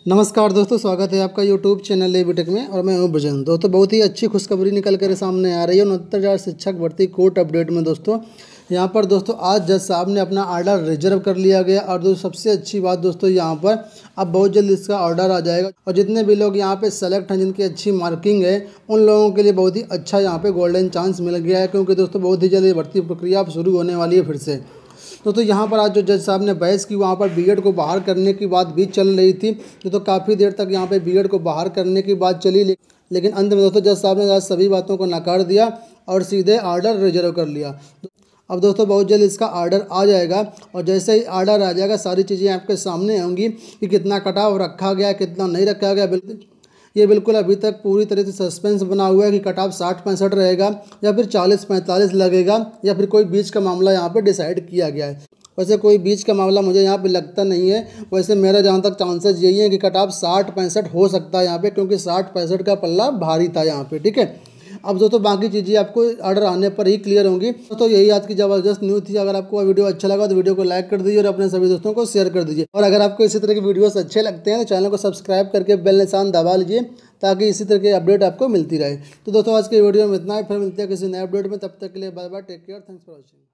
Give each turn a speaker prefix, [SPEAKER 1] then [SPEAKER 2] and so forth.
[SPEAKER 1] नमस्कार दोस्तों, स्वागत है आपका यूट्यूब चैनल एबीटेक में और मैं हूं भजन। दोस्तों बहुत ही अच्छी खुशखबरी निकल कर सामने आ रही है 69,000 शिक्षक भर्ती कोर्ट अपडेट में। दोस्तों यहां पर दोस्तों आज जज साहब ने अपना ऑर्डर रिजर्व कर लिया गया और दोस्तों सबसे अच्छी बात दोस्तों यहां पर अब बहुत जल्द इसका ऑर्डर आ जाएगा और जितने भी लोग यहां पे सेलेक्ट हैं, जिनकी अच्छी मार्किंग है, उन लोगों के लिए बहुत ही अच्छा यहां पे गोल्डन चांस मिल गया है, क्योंकि दोस्तों बहुत ही जल्द ये भर्ती प्रक्रिया अब शुरू होने वाली है फिर से। तो यहाँ पर आज जो जज साहब ने बहस की, वहाँ पर बीएड को बाहर करने की बात भी चल रही थी। तो काफ़ी देर तक यहाँ पे बीएड को बाहर करने की बात चली, लेकिन अंत में दोस्तों जज साहब ने आज सभी बातों को नकार दिया और सीधे ऑर्डर रिजर्व कर लिया। अब दोस्तों बहुत जल्द इसका ऑर्डर आ जाएगा और जैसे ही ऑर्डर आ जाएगा सारी चीज़ें आपके सामने होंगी कि कितना कट ऑफ रखा गया, कितना नहीं रखा गया। ये बिल्कुल अभी तक पूरी तरह से सस्पेंस बना हुआ है कि कट ऑफ 60-65 रहेगा या फिर 40-45 लगेगा या फिर कोई बीच का मामला यहाँ पे डिसाइड किया गया है। वैसे कोई बीच का मामला मुझे यहाँ पे लगता नहीं है। वैसे मेरा जहाँ तक चांसेस यही है कि कट ऑफ 60-65 हो सकता है यहाँ पे, क्योंकि 60-65 का पल्ला भारी था यहाँ पे। ठीक है, अब दोस्तों बाकी चीज़ें आपको ऑर्डर आने पर ही क्लियर होंगी। तो यही आज की ज़बरदस्त न्यूज़ थी। अगर आपको वीडियो अच्छा लगा तो वीडियो को लाइक कर दीजिए और अपने सभी दोस्तों को शेयर कर दीजिए। और अगर आपको इसी तरह के वीडियोस अच्छे लगते हैं तो चैनल को सब्सक्राइब करके बेल निशान दबा लीजिए, ताकि इसी तरह की अपडेट आपको मिलती रहे। तो दोस्तों आज के वीडियो में इतना ही, फिर मिलते हैं किसी नए अपडेट में। तब तक के लिए bye bye, take care, thanks for watching.